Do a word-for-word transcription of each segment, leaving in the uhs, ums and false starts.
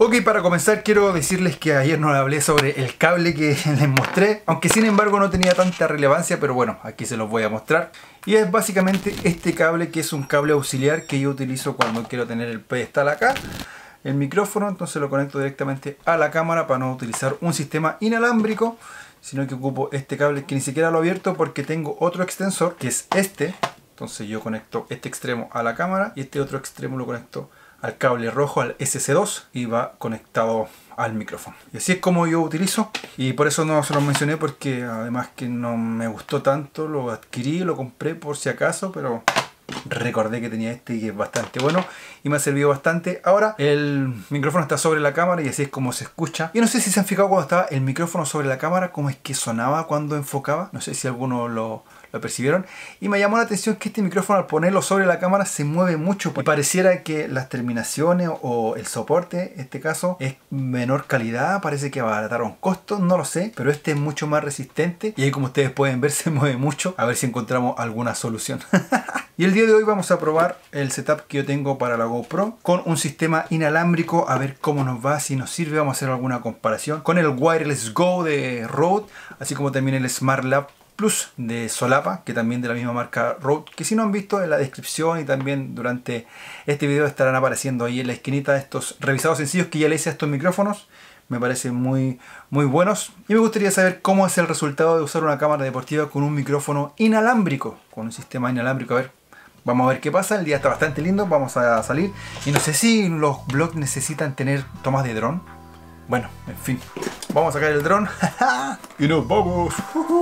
Ok, para comenzar quiero decirles que ayer no hablé sobre el cable que les mostré, aunque sin embargo no tenía tanta relevancia, pero bueno, aquí se los voy a mostrar. Y es básicamente este cable, que es un cable auxiliar que yo utilizo cuando quiero tener el pedestal acá, el micrófono, entonces lo conecto directamente a la cámara para no utilizar un sistema inalámbrico, sino que ocupo este cable que ni siquiera lo he abierto porque tengo otro extensor que es este. Entonces yo conecto este extremo a la cámara y este otro extremo lo conecto al cable rojo, al S C dos, y va conectado al micrófono. Y así es como yo utilizo, y por eso no se lo mencioné, porque además que no me gustó tanto, lo adquirí, lo compré por si acaso, pero recordé que tenía este y que es bastante bueno y me ha servido bastante. Ahora el micrófono está sobre la cámara y así es como se escucha. Y no sé si se han fijado cuando estaba el micrófono sobre la cámara cómo es que sonaba cuando enfocaba. No sé si algunos lo, lo percibieron. Y me llamó la atención que este micrófono, al ponerlo sobre la cámara, se mueve mucho. Y pareciera que las terminaciones o el soporte, en este caso, es menor calidad. Parece que abarataron costos, no lo sé. Pero este es mucho más resistente y ahí, como ustedes pueden ver, se mueve mucho. A ver si encontramos alguna solución. Y el día de hoy vamos a probar el setup que yo tengo para la GoPro con un sistema inalámbrico, a ver cómo nos va, si nos sirve. Vamos a hacer alguna comparación con el Wireless Go de Rode, así como también el SmartLab Plus de Solapa, que también de la misma marca Rode, que si no han visto, en la descripción y también durante este video estarán apareciendo ahí en la esquinita estos revisados sencillos que ya le hice a estos micrófonos. Me parecen muy, muy buenos. Y me gustaría saber cómo es el resultado de usar una cámara deportiva con un micrófono inalámbrico, con un sistema inalámbrico. A ver, vamos a ver qué pasa. El día está bastante lindo, vamos a salir. Y no sé si los vlogs necesitan tener tomas de dron. Bueno, en fin, vamos a sacar el dron y nos vamos.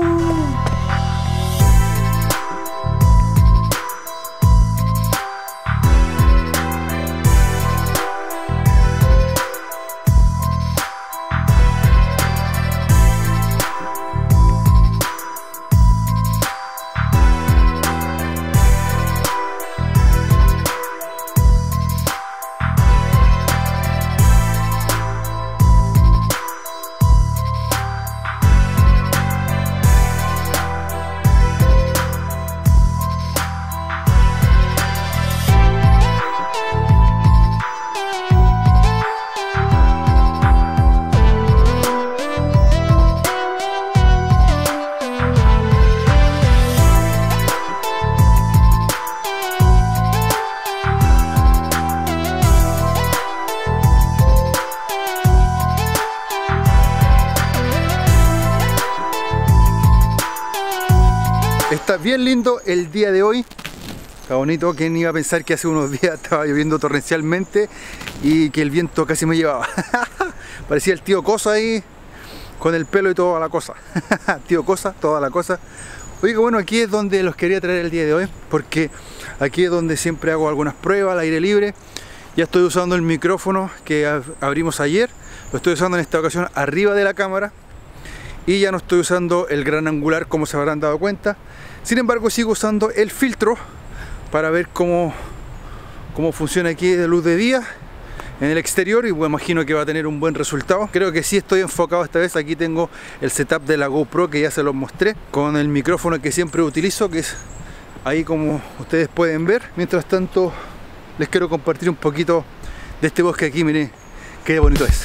Está bien lindo el día de hoy, está bonito. ¿Quién iba a pensar que hace unos días estaba lloviendo torrencialmente y que el viento casi me llevaba? Parecía el tío Cosa ahí con el pelo y toda la cosa. Tío Cosa, toda la cosa. Oiga, bueno, aquí es donde los quería traer el día de hoy, porque aquí es donde siempre hago algunas pruebas al aire libre. Ya estoy usando el micrófono que abrimos ayer, lo estoy usando en esta ocasión arriba de la cámara. Y ya no estoy usando el gran angular, como se habrán dado cuenta. Sin embargo, sigo usando el filtro para ver cómo, cómo funciona aquí de luz de día en el exterior, y bueno, imagino que va a tener un buen resultado. Creo que sí estoy enfocado esta vez. Aquí tengo el setup de la GoPro que ya se los mostré, con el micrófono que siempre utilizo, que es ahí como ustedes pueden ver. Mientras tanto, les quiero compartir un poquito de este bosque aquí. Miren qué bonito es.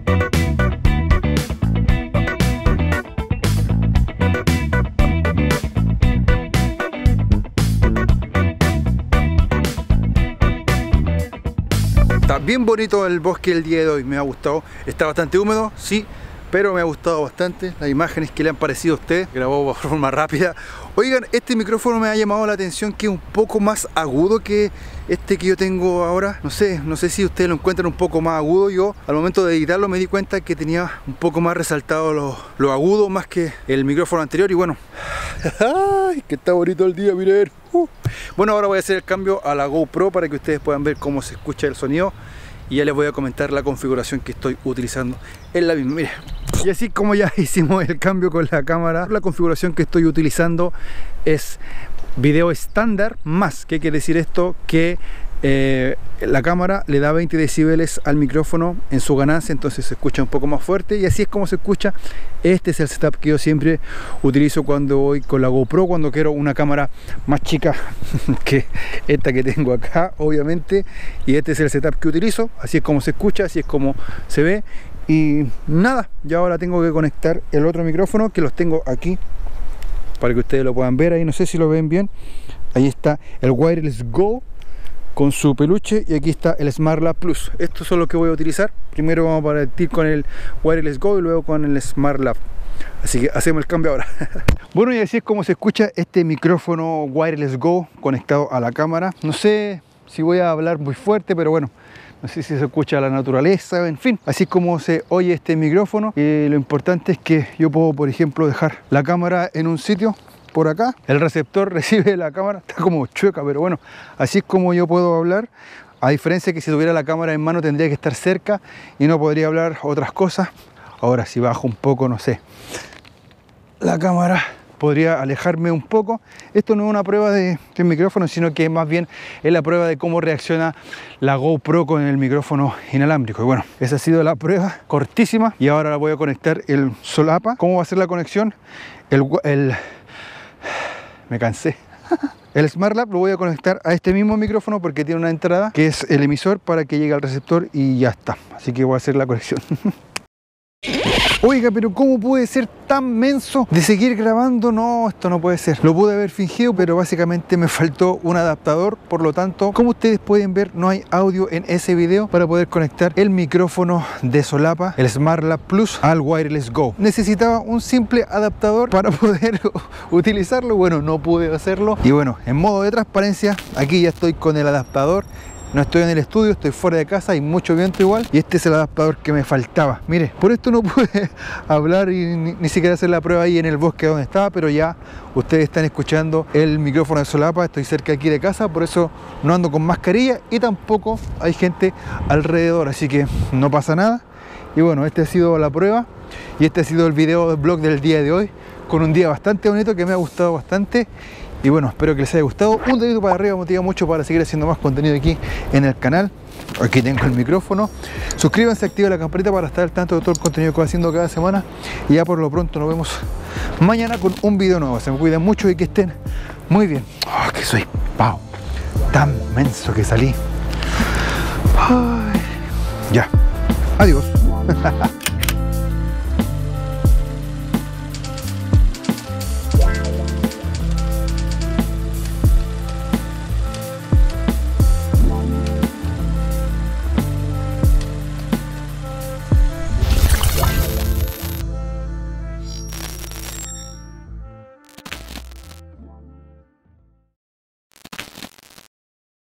Está bien bonito el bosque el día de hoy, me ha gustado. Está bastante húmedo, sí, pero me ha gustado bastante. Las imágenes que le han parecido a ustedes, grabó de forma rápida. Oigan, este micrófono me ha llamado la atención, que es un poco más agudo que este que yo tengo ahora. No sé, no sé si ustedes lo encuentran un poco más agudo. Yo al momento de editarlo me di cuenta que tenía un poco más resaltado lo, lo agudo, más que el micrófono anterior. Y bueno, ¡ay, que está bonito el día! Miren. Uh. Bueno, ahora voy a hacer el cambio a la GoPro para que ustedes puedan ver cómo se escucha el sonido. Y ya les voy a comentar la configuración que estoy utilizando. Es la misma, miren. Y así como ya hicimos el cambio con la cámara, la configuración que estoy utilizando es video estándar más. ¿Qué quiere decir esto? Que eh, la cámara le da veinte decibeles al micrófono en su ganancia, entonces se escucha un poco más fuerte y así es como se escucha. Este es el setup que yo siempre utilizo cuando voy con la GoPro, cuando quiero una cámara más chica que esta que tengo acá, obviamente, y este es el setup que utilizo. Así es como se escucha, así es como se ve. Y nada, ya ahora tengo que conectar el otro micrófono, que los tengo aquí para que ustedes lo puedan ver. Ahí no sé si lo ven bien. Ahí está el Wireless Go con su peluche y aquí está el SmartLab Plus. Estos son los que voy a utilizar. Primero vamos a partir con el Wireless Go y luego con el SmartLab. Así que hacemos el cambio ahora. Bueno, y así es como se escucha este micrófono Wireless Go conectado a la cámara. No sé si voy a hablar muy fuerte, pero bueno, no sé si se escucha la naturaleza, en fin. Así es como se oye este micrófono. Y lo importante es que yo puedo, por ejemplo, dejar la cámara en un sitio por acá. El receptor recibe la cámara, está como chueca, pero bueno, así es como yo puedo hablar. A diferencia que si tuviera la cámara en mano tendría que estar cerca y no podría hablar otras cosas. Ahora si bajo un poco, no sé, la cámara, podría alejarme un poco. Esto no es una prueba de, de micrófono, sino que más bien es la prueba de cómo reacciona la GoPro con el micrófono inalámbrico. Y bueno, esa ha sido la prueba cortísima y ahora voy a conectar el solapa. ¿Cómo va a ser la conexión? El... el me cansé. El SmartLab lo voy a conectar a este mismo micrófono porque tiene una entrada que es el emisor para que llegue al receptor y ya está. Así que voy a hacer la conexión. Oiga, pero ¿cómo puede ser tan menso de seguir grabando? No, esto no puede ser. Lo pude haber fingido, pero básicamente me faltó un adaptador. Por lo tanto, como ustedes pueden ver, no hay audio en ese video para poder conectar el micrófono de solapa, el SmartLab Plus, al Wireless Go. Necesitaba un simple adaptador para poder utilizarlo. Bueno, no pude hacerlo. Y bueno, en modo de transparencia, aquí ya estoy con el adaptador. No estoy en el estudio, estoy fuera de casa, hay mucho viento igual. Y este es el adaptador que me faltaba. Mire, por esto no pude hablar y ni, ni siquiera hacer la prueba ahí en el bosque donde estaba. Pero ya ustedes están escuchando el micrófono de solapa. Estoy cerca aquí de casa, por eso no ando con mascarilla. Y tampoco hay gente alrededor, así que no pasa nada. Y bueno, esta ha sido la prueba. Y este ha sido el video del blog del día de hoy. Con un día bastante bonito que me ha gustado bastante. Y bueno, espero que les haya gustado. Un dedito para arriba motiva mucho para seguir haciendo más contenido aquí en el canal. Aquí tengo el micrófono. Suscríbanse, activen la campanita para estar al tanto de todo el contenido que voy haciendo cada semana. Y ya por lo pronto nos vemos mañana con un video nuevo. Se me cuidan mucho y que estén muy bien. Oh, que soy pao, tan menso que salí. Ay. Ya, adiós.